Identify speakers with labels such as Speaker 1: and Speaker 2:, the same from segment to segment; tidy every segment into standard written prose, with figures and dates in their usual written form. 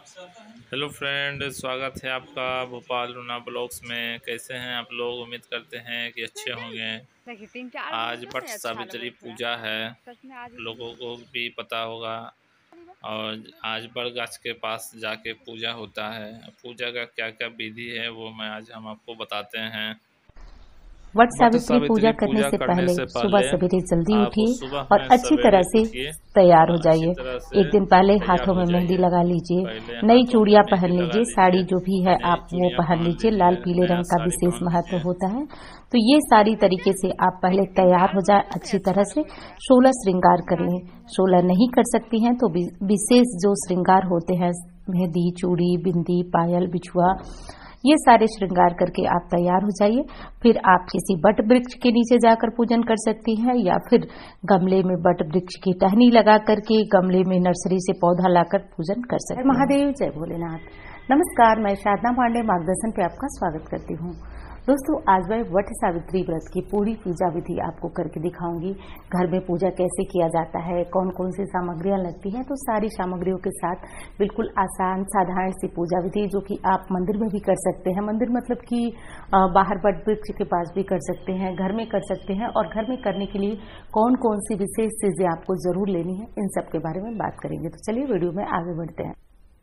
Speaker 1: Hello friend, स्वागत है आपका भोपाल रूना ब्लॉग्स में। कैसे हैं आप लोग? उम्मीद करते हैं कि अच्छे होंगे।
Speaker 2: देखिए 3-4
Speaker 1: आज
Speaker 2: बजे
Speaker 1: वट
Speaker 2: से अच्छा
Speaker 1: सावित्री
Speaker 2: लगे पूरा।
Speaker 1: पूजा है,
Speaker 2: सच में आज
Speaker 1: लोगों को भी पता होगा। और आज बरगछ के पास जाके पूजा होता है। पूजा का क्या क्या विधि है वो हम आपको बताते हैं।
Speaker 3: वट
Speaker 1: वट
Speaker 3: सावित्री पूजा
Speaker 1: सावित्री
Speaker 3: करने
Speaker 1: पूजा
Speaker 3: से
Speaker 1: करने
Speaker 3: पहले
Speaker 1: से
Speaker 3: सुबह
Speaker 1: पहले
Speaker 3: सवेरे जल्दी
Speaker 1: आप
Speaker 3: उठिए
Speaker 1: सुबह
Speaker 3: और
Speaker 1: में
Speaker 3: अच्छी तरह
Speaker 1: सवेरे
Speaker 3: से
Speaker 1: उठिए
Speaker 3: तैयार हो
Speaker 1: और अच्छी
Speaker 3: जाइए।
Speaker 1: तरह से
Speaker 3: एक दिन पहले
Speaker 1: तैयार
Speaker 3: हाथों
Speaker 1: हो
Speaker 3: में मेहंदी
Speaker 1: जाइए।
Speaker 3: लगा लीजिए,
Speaker 1: पहले
Speaker 3: नई
Speaker 1: हाथों में
Speaker 3: चूड़ियां
Speaker 1: मेहंदी
Speaker 3: पहन
Speaker 1: लगा
Speaker 3: लीजिए, साड़ी
Speaker 1: लीजिए,
Speaker 3: जो भी है
Speaker 1: नई
Speaker 3: आप वो
Speaker 1: चूड़ियां
Speaker 3: पहन
Speaker 1: पहन
Speaker 3: लीजिए। लाल
Speaker 1: लीजिए,
Speaker 3: पीले
Speaker 1: नया
Speaker 3: रंग का
Speaker 1: साड़ी
Speaker 3: विशेष
Speaker 1: पहन
Speaker 3: महत्व
Speaker 1: लीजिए।
Speaker 3: होता है। तो ये सारी तरीके से आप पहले
Speaker 2: देखिए
Speaker 3: तैयार
Speaker 2: 3-4
Speaker 3: हो जाए,
Speaker 2: बजे से
Speaker 3: अच्छी
Speaker 2: अच्छा
Speaker 3: तरह से
Speaker 2: लगे पूरा।
Speaker 3: 16 श्रृंगार कर
Speaker 2: आज
Speaker 3: लें।
Speaker 2: ही दिन
Speaker 3: 16 नहीं कर सकती हैं तो विशेष जो श्रृंगार होते हैं, मेहंदी, चूड़ी, बिंदी, पायल, बिछुआ, ये सारे श्रृंगार करके आप तैयार हो जाइए। फिर आप किसी बट वृक्ष के नीचे जाकर पूजन कर सकती हैं या फिर गमले में बट वृक्ष की टहनी लगा करके गमले में नर्सरी से पौधा लाकर पूजन कर सकते हैं। महादेव, जय भोलेनाथ। नमस्कार, मैं साधना पांडे मार्गदर्शन पे आपका स्वागत करती हूँ। दोस्तों, आज मैं वट सावित्री व्रत की पूरी पूजा विधि आपको करके दिखाऊंगी। घर में पूजा कैसे किया जाता है, कौन कौन सी सामग्रियां लगती हैं, तो सारी सामग्रियों के साथ बिल्कुल आसान साधारण सी पूजा विधि जो कि आप मंदिर में भी कर सकते हैं। मंदिर मतलब कि बाहर वट वृक्ष के पास भी कर सकते हैं, घर में कर सकते हैं। और घर में करने के लिए कौन कौन सी विशेष चीजें आपको जरूर लेनी है, इन सब के बारे में बात करेंगे। तो चलिए वीडियो में आगे बढ़ते हैं।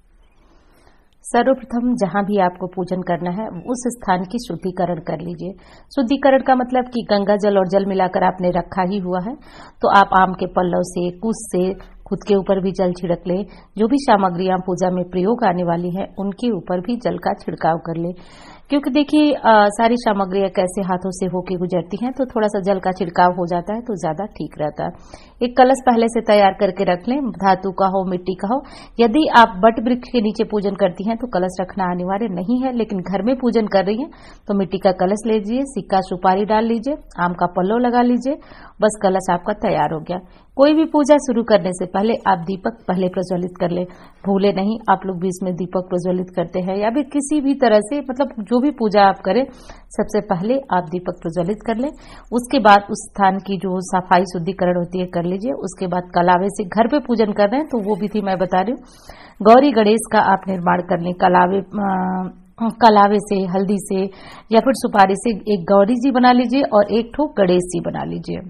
Speaker 3: सर्वप्रथम जहां भी आपको पूजन करना है उस स्थान की शुद्धिकरण कर लीजिए। शुद्धिकरण का मतलब कि गंगा जल और जल मिलाकर आपने रखा ही हुआ है, तो आप आम के पल्लव से, कुश से खुद के ऊपर भी जल छिड़क ले। जो भी सामग्रियां पूजा में प्रयोग आने वाली हैं उनके ऊपर भी जल का छिड़काव कर ले। क्योंकि देखिए सारी सामग्रियां कैसे हाथों से होके गुजरती हैं, तो थोड़ा सा जल का छिड़काव हो जाता है तो ज्यादा ठीक रहता है। एक कलश पहले से तैयार करके रख लें, धातु का हो, मिट्टी का हो। यदि आप बट वृक्ष के नीचे पूजन करती हैं तो कलश रखना अनिवार्य नहीं है, लेकिन घर में पूजन कर रही हैं तो मिट्टी का कलश लीजिए, सिक्का सुपारी डाल लीजिए, आम का पल्लव लगा लीजिए, बस कलश आपका तैयार हो गया। कोई भी पूजा शुरू करने से पहले आप दीपक पहले प्रज्वलित कर ले, भूले नहीं। आप लोग भी इसमें दीपक प्रज्वलित करते हैं या भी किसी भी तरह से, मतलब जो भी पूजा आप करें सबसे पहले आप दीपक प्रज्वलित कर लें। उसके बाद उस स्थान की जो सफाई शुद्धिकरण होती है कर लीजिए। उसके बाद कलावे से घर पे पूजन कर रहे हैं तो वो विधि मैं बता रही हूँ। गौरी गणेश का आप निर्माण कर लें। कलावे से, हल्दी से या फिर सुपारी से एक गौरी जी बना लीजिए और एक ठो गणेश जी बना लीजिए।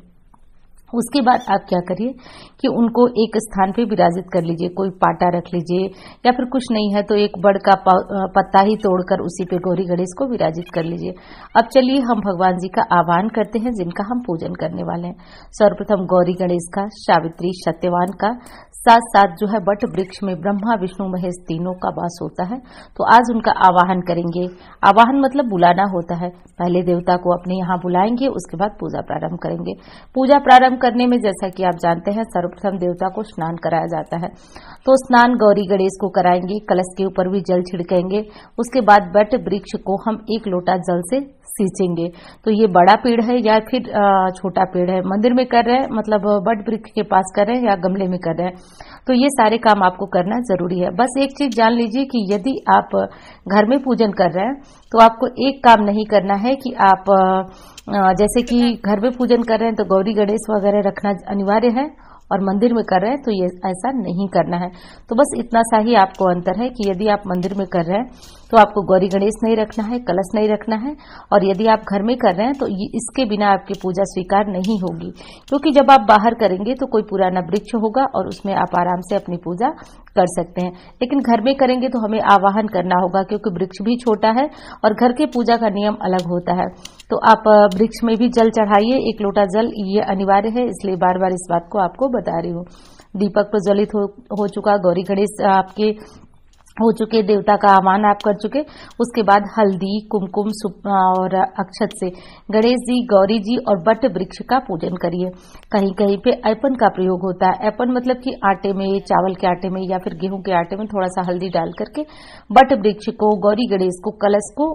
Speaker 3: उसके बाद आप क्या करिए कि उनको एक स्थान पे विराजित कर लीजिए। कोई पाटा रख लीजिए या फिर कुछ नहीं है तो एक बड़ का पत्ता ही तोड़कर उसी पे गौरी गणेश को विराजित कर लीजिए। अब चलिए हम भगवान जी का आह्वान करते हैं जिनका हम पूजन करने वाले हैं। सर्वप्रथम गौरी गणेश का, सावित्री, सत्यवान का, साथ साथ जो है बट वृक्ष में ब्रह्मा विष्णु महेश तीनों का वास होता है। तो आज उनका आवाहन करेंगे। आवाहन मतलब बुलाना होता है। पहले देवता को अपने यहाँ बुलाएंगे, उसके बाद पूजा प्रारंभ करेंगे। पूजा प्रारंभ करने में जैसा कि आप जानते हैं सर्वप्रथम देवता को स्नान कराया जाता है, तो स्नान गौरी गणेश को कराएंगे। कलश के ऊपर भी जल छिड़केंगे। उसके बाद बट वृक्ष को हम 1 लोटा जल से सींचेंगे। तो ये बड़ा पेड़ है या फिर छोटा पेड़ है, मंदिर में कर रहे हैं मतलब बट वृक्ष के पास कर रहे हैं या गमले में कर रहे हैं, तो ये सारे काम आपको करना जरूरी है। बस एक चीज जान लीजिए कि यदि आप घर में पूजन कर रहे हैं तो आपको एक काम नहीं करना है कि आप जैसे कि घर में पूजन कर रहे हैं तो गौरी गणेश वगैरह रखना अनिवार्य है और मंदिर में कर रहे हैं तो ये ऐसा नहीं करना है। तो बस इतना सा ही आपको अंतर है कि यदि आप मंदिर में कर रहे हैं तो आपको गौरी गणेश नहीं रखना है, कलश नहीं रखना है। और यदि आप घर में कर रहे हैं तो इसके बिना आपकी पूजा स्वीकार नहीं होगी, क्योंकि जब आप बाहर करेंगे तो कोई पुराना वृक्ष होगा और उसमें आप आराम से अपनी पूजा कर सकते हैं। लेकिन घर में करेंगे तो हमें आवाहन करना होगा, क्योंकि वृक्ष भी छोटा है और घर के पूजा का नियम अलग होता है। तो आप वृक्ष में भी जल चढ़ाइए, 1 लोटा जल, ये अनिवार्य है, इसलिए बार बार इस बात को आपको बता रही हूँ। दीपक प्रज्वलित हो चुका, गौरी गणेश आपके हो चुके, देवता का आह्वान आप कर चुके। उसके बाद हल्दी, कुमकुम और अक्षत से गणेश जी, गौरी जी और बट वृक्ष का पूजन करिए। कहीं कहीं पे ऐपन का प्रयोग होता है। ऐपन मतलब कि आटे में, चावल के आटे में या फिर गेहूं के आटे में थोड़ा सा हल्दी डाल करके बट वृक्ष को, गौरी गणेश को, कलश को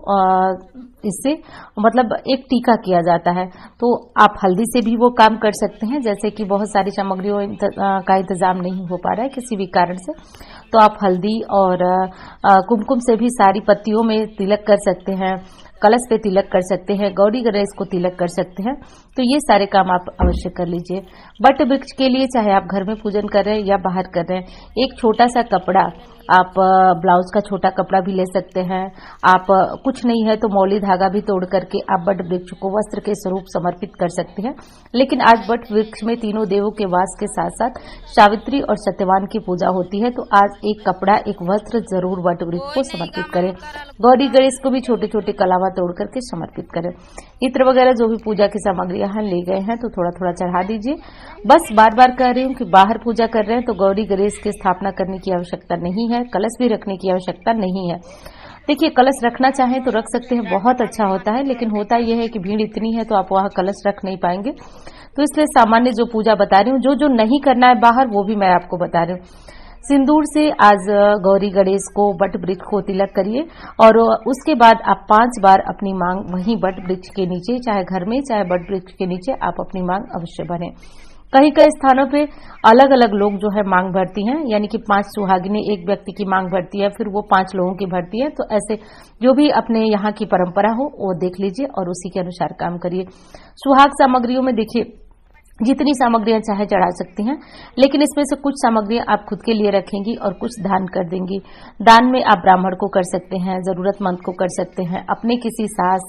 Speaker 3: इससे मतलब एक टीका किया जाता है। तो आप हल्दी से भी वो काम कर सकते हैं, जैसे कि बहुत सारी सामग्रियों का इंतजाम नहीं हो पा रहा है किसी भी कारण से, तो आप हल्दी और कुमकुम से भी सारी पत्तियों में तिलक कर सकते हैं। कलश पे तिलक कर सकते हैं, गौरी गणेश को तिलक कर सकते हैं। तो ये सारे काम आप अवश्य कर लीजिए। बट वृक्ष के लिए चाहे आप घर में पूजन कर रहे हैं या बाहर कर रहे हैं, एक छोटा सा कपड़ा आप ब्लाउज का छोटा कपड़ा भी ले सकते हैं। आप कुछ नहीं है तो मौली धागा भी तोड़ करके आप बट वृक्ष को वस्त्र के स्वरूप समर्पित कर सकते हैं। लेकिन आज बट वृक्ष में तीनों देवों के वास के साथ साथ सावित्री और सत्यवान की पूजा होती है, तो आज एक कपड़ा, एक वस्त्र जरूर बट वृक्ष को समर्पित करें। गौरी गणेश को भी छोटे छोटे कलावा तोड़ करके समर्पित करें। इत्र वगैरह जो भी पूजा की सामग्री यहाँ ले गए हैं तो थोड़ा थोड़ा चढ़ा दीजिए। बस बार बार कह रही हूँ कि बाहर पूजा कर रहे हैं तो गौरी गणेश की स्थापना करने की आवश्यकता नहीं है, कलश भी रखने की आवश्यकता नहीं है। देखिए, कलश रखना चाहें तो रख सकते हैं, बहुत अच्छा होता है, लेकिन होता यह है कि भीड़ इतनी है तो आप वहां कलश रख नहीं पाएंगे। तो इसलिए सामान्य जो पूजा बता रही हूँ, जो नहीं करना है बाहर, वो भी मैं आपको बता रही हूँ। सिंदूर से आज गौरी गणेश को, बट वृक्ष को तिलक करिए और उसके बाद आप 5 बार अपनी मांग वहीं बट वृक्ष के नीचे, चाहे घर में चाहे बट वृक्ष के नीचे, आप अपनी मांग अवश्य भरें। कहीं कई स्थानों पे अलग अलग लोग जो है मांग भरती हैं, यानी कि 5 सुहागिनें एक व्यक्ति की मांग भरती है, फिर वो 5 लोगों की भरती है। तो ऐसे जो भी अपने यहाँ की परंपरा हो वो देख लीजिए और उसी के अनुसार काम करिए। सुहाग सामग्रियों में देखिए, जितनी सामग्रियां चाहे चढ़ा सकती हैं, लेकिन इसमें से कुछ सामग्रियां आप खुद के लिए रखेंगी और कुछ दान कर देंगी। दान में आप ब्राह्मण को कर सकते हैं, जरूरतमंद को कर सकते हैं, अपने किसी सास,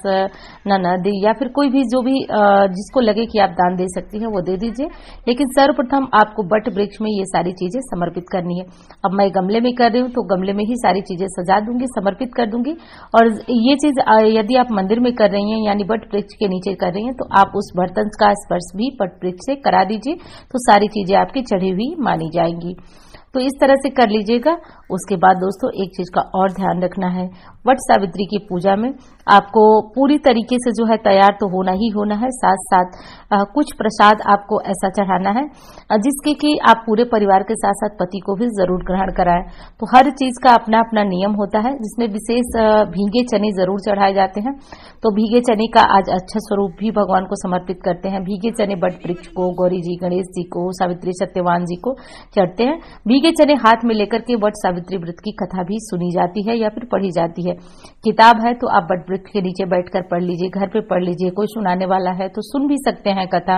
Speaker 3: ननद या फिर कोई भी जो भी जिसको लगे कि आप दान दे सकती हैं वो दे दीजिए। लेकिन सर्वप्रथम आपको बट वृक्ष में ये सारी चीजें समर्पित करनी है। अब मैं गमले में कर रही हूँ तो गमले में ही सारी चीजें सजा दूंगी, समर्पित कर दूंगी। और ये चीज यदि आप मंदिर में कर रही हैं यानी बट वृक्ष के नीचे कर रही हैं तो आप उस बर्तन का स्पर्श भी बट वृक्ष से करा दीजिए, तो सारी चीजें आपकी चढ़ी हुई मानी जाएंगी। तो इस तरह से कर लीजिएगा। उसके बाद दोस्तों एक चीज का और ध्यान रखना है, वट सावित्री की पूजा में आपको पूरी तरीके से जो है तैयार तो होना ही होना है, साथ साथ कुछ प्रसाद आपको ऐसा चढ़ाना है जिसके कि आप पूरे परिवार के साथ साथ पति को भी जरूर ग्रहण कराएं। तो हर चीज का अपना अपना नियम होता है, जिसमें विशेष भीगे चने जरूर चढ़ाए जाते हैं। तो भीगे चने का आज अच्छा स्वरूप भी भगवान को समर्पित करते हैं। भीगे चने बट वृक्ष को, गौरी जी, गणेश जी को, सावित्री सत्यवान जी को चढ़ते हैं। भीगे चने हाथ में लेकर के वट सावित्री व्रत की कथा भी सुनी जाती है या फिर पढ़ी जाती है। किताब है तो आप बट वृक्ष के नीचे बैठकर पढ़ लीजिए, घर पे पढ़ लीजिए, कोई सुनाने वाला है तो सुन भी सकते हैं कथा।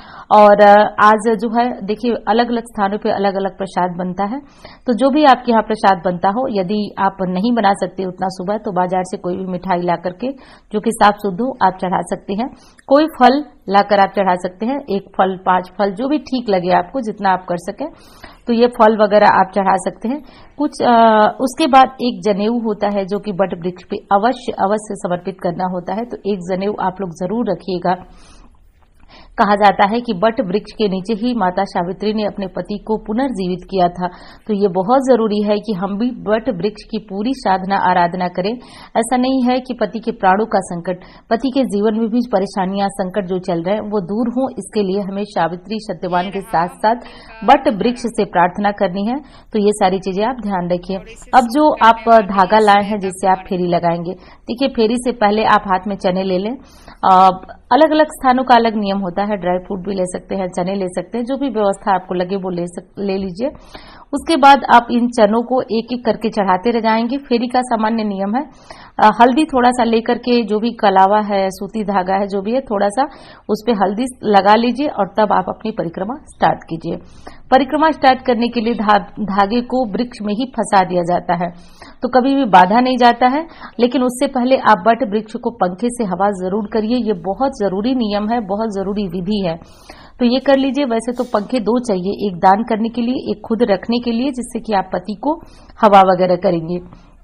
Speaker 3: और आज जो है देखिए, अलग अलग स्थानों पे अलग अलग प्रसाद बनता है, तो जो भी आपके यहाँ प्रसाद बनता हो, यदि आप नहीं बना सकते उतना सुबह, तो बाजार से कोई भी मिठाई ला करके जो कि साफ शुद्ध हो आप चढ़ा सकते हैं। कोई फल लाकर आप चढ़ा सकते हैं, 1 फल, 5 फल, जो भी ठीक लगे आपको, जितना आप कर सकें, तो ये फल वगैरह आप चढ़ा सकते हैं। कुछ उसके बाद एक जनेऊ होता है जो कि बट वृक्ष पे अवश्य समर्पित करना होता है, तो एक जनेऊ आप लोग जरूर रखिएगा। कहा जाता है कि बट वृक्ष के नीचे ही माता सावित्री ने अपने पति को पुनर्जीवित किया था, तो ये बहुत जरूरी है कि हम भी बट वृक्ष की पूरी साधना आराधना करें। ऐसा नहीं है कि पति के प्राणों का संकट, पति के जीवन में भी परेशानियां, संकट जो चल रहे हैं वो दूर हो, इसके लिए हमें सावित्री सत्यवान के साथ साथ बट वृक्ष से प्रार्थना करनी है। तो ये सारी चीजें आप ध्यान रखिए। अब जो आप धागा लाए हैं जिससे आप फेरी लगाएंगे, देखिए फेरी से पहले आप हाथ में चने ले लें। अलग अलग स्थानों का अलग नियम होता है, ड्राई फ्रूट भी ले सकते हैं, चने ले सकते हैं, जो भी व्यवस्था आपको लगे वो ले लीजिए। उसके बाद आप इन चनों को एक एक करके चढ़ाते रह जाएंगे। फेरी का सामान्य नियम है, हल्दी थोड़ा सा लेकर के, जो भी कलावा है, सूती धागा है, जो भी है, थोड़ा सा उस पे हल्दी लगा लीजिए और तब आप अपनी परिक्रमा स्टार्ट कीजिए। परिक्रमा स्टार्ट करने के लिए धागे को वृक्ष में ही फंसा दिया जाता है, तो कभी भी बाधा नहीं जाता है। लेकिन उससे पहले आप बट वृक्ष को पंखे से हवा जरूर करिए, ये बहुत जरूरी नियम है, बहुत जरूरी विधि है, तो ये कर लीजिए। वैसे तो पंखे 2 चाहिए, एक दान करने के लिए, एक खुद रखने के लिए, जिससे कि आप पति को हवा वगैरह करेंगे।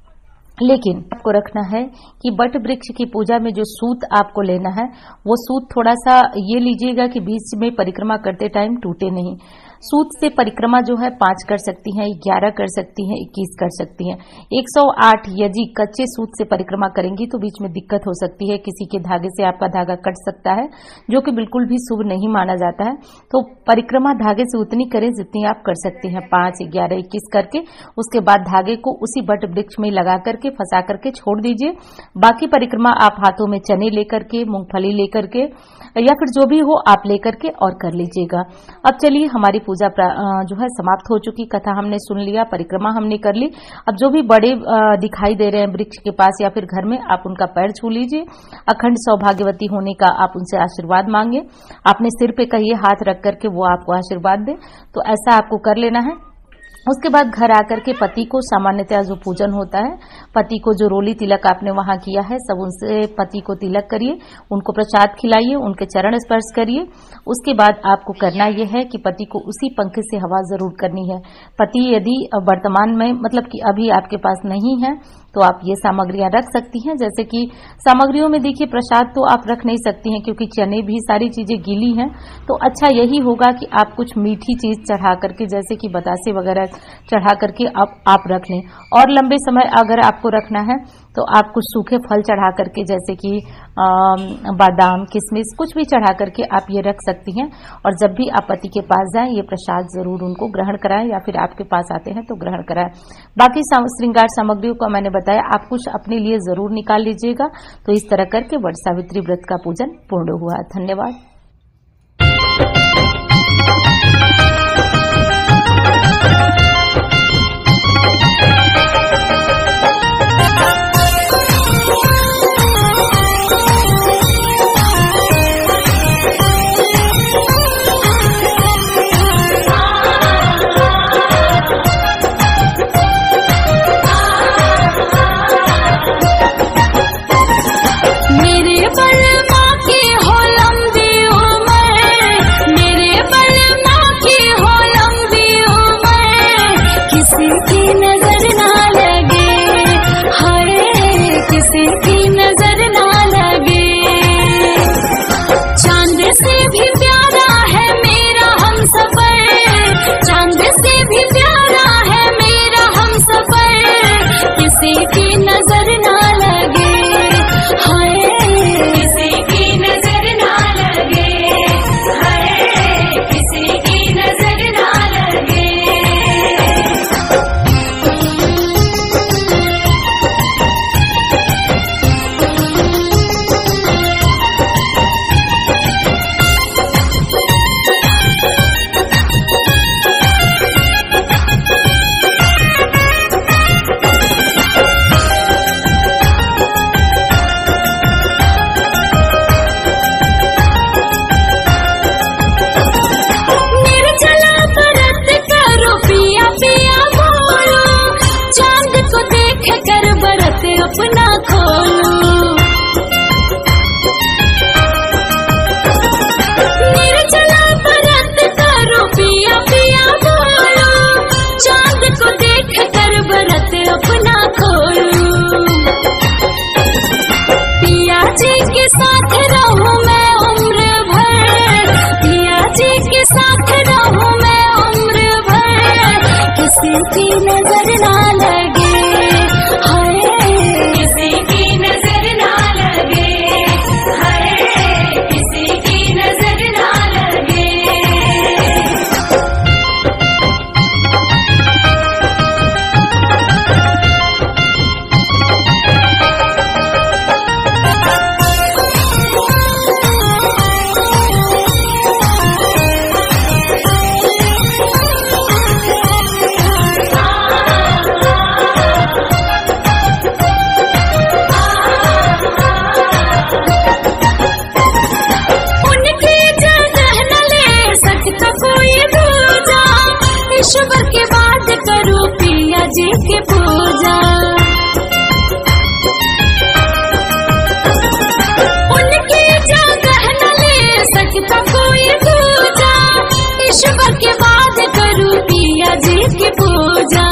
Speaker 3: लेकिन आपको रखना है कि बट वृक्ष की पूजा में जो सूत आपको लेना है, वो सूत थोड़ा सा ये लीजिएगा कि बीच में परिक्रमा करते टाइम टूटे नहीं। सूत से परिक्रमा जो है 5 कर सकती हैं, 11 कर सकती हैं, 21 कर सकती हैं। 108 यदि कच्चे सूत से परिक्रमा करेंगी तो बीच में दिक्कत हो सकती है, किसी के धागे से आपका धागा कट सकता है, जो कि बिल्कुल भी शुभ नहीं माना जाता है। तो परिक्रमा धागे से उतनी करें जितनी आप कर सकती हैं, 5, 11, 21 करके। उसके बाद धागे को उसी बट वृक्ष में लगा करके, फंसा करके छोड़ दीजिए। बाकी परिक्रमा आप हाथों में चने लेकर के, मूंगफली लेकर के, या फिर जो भी हो आप लेकर के और कर लीजिएगा। अब चलिए, हमारी पूजा जो है समाप्त हो चुकी, कथा हमने सुन लिया, परिक्रमा हमने कर ली। अब जो भी बड़े दिखाई दे रहे हैं वृक्ष के पास या फिर घर में, आप उनका पैर छू लीजिए। अखंड सौभाग्यवती होने का आप उनसे आशीर्वाद मांगे, अपने सिर पे कहिए हाथ रख करके वो आपको आशीर्वाद दे। तो ऐसा आपको कर लेना है। उसके बाद घर आकर के पति को सामान्यतः जो पूजन होता है, पति को जो रोली तिलक आपने वहां किया है सब उनसे पति को तिलक करिए, उनको प्रसाद खिलाइए, उनके चरण स्पर्श करिए। उसके बाद आपको करना यह है कि पति को उसी पंखे से हवा जरूर करनी है। पति यदि वर्तमान में मतलब कि अभी आपके पास नहीं है तो आप ये सामग्रियां रख सकती हैं। जैसे कि सामग्रियों में देखिए प्रसाद तो आप रख नहीं सकती हैं क्योंकि चने भी सारी चीजें गीली हैं, तो अच्छा यही होगा कि आप कुछ मीठी चीज चढ़ा करके जैसे कि बतासे वगैरह चढ़ा करके आप रख लें। और लंबे समय अगर आपको रखना है तो आप कुछ सूखे फल चढ़ा करके जैसे कि बादाम, किशमिश कुछ भी चढ़ा करके आप ये रख सकती हैं। और जब भी आप पति के पास जाएं ये प्रसाद जरूर उनको ग्रहण कराएं या फिर आपके पास आते हैं तो ग्रहण कराएं। बाकी श्रृंगार सामग्रियों का मैंने बताया, आप कुछ अपने लिए जरूर निकाल लीजिएगा। तो इस तरह करके वट सावित्री व्रत का पूजन पूर्ण हुआ। धन्यवाद।
Speaker 2: ईश्वर के बाद करूं पिया जी की पूजा। उनकी जगह न ले सकता कोई दूजा, ईश्वर के बाद करूं पिया जी की पूजा।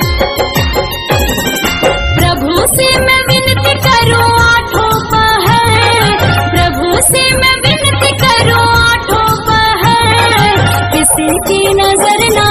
Speaker 2: प्रभु से मैं विनती करूं आठों पहर, प्रभु से मैं विनती करूं आठों पहर, किसी की नजर ना